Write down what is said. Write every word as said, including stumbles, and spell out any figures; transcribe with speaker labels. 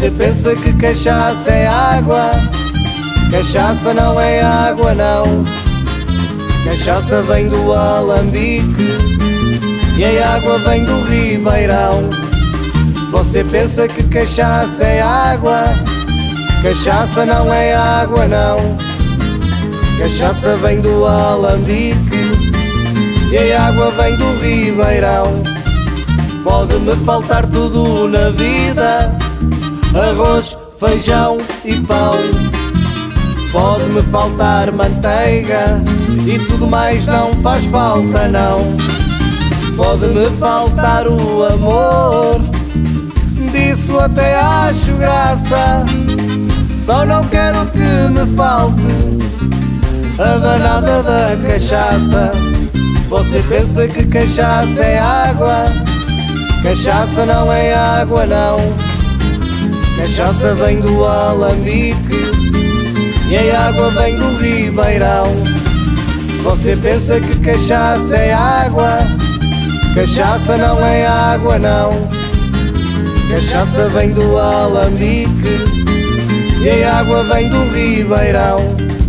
Speaker 1: Você pensa que cachaça é água, cachaça não é água não. Cachaça vem do Alambique e a água vem do Ribeirão. Você pensa que cachaça é água, cachaça não é água não. Cachaça vem do Alambique e a água vem do Ribeirão. Pode-me faltar tudo na vida, arroz, feijão e pão. Pode-me faltar manteiga e tudo mais não faz falta não. Pode-me faltar o amor, disso até acho graça. Só não quero que me falte a danada da cachaça. Você pensa que cachaça é água, cachaça não é água não. Cachaça vem do Alambique e a água vem do Ribeirão. Você pensa que cachaça é água, cachaça não é água não. Cachaça vem do Alambique e a água vem do Ribeirão.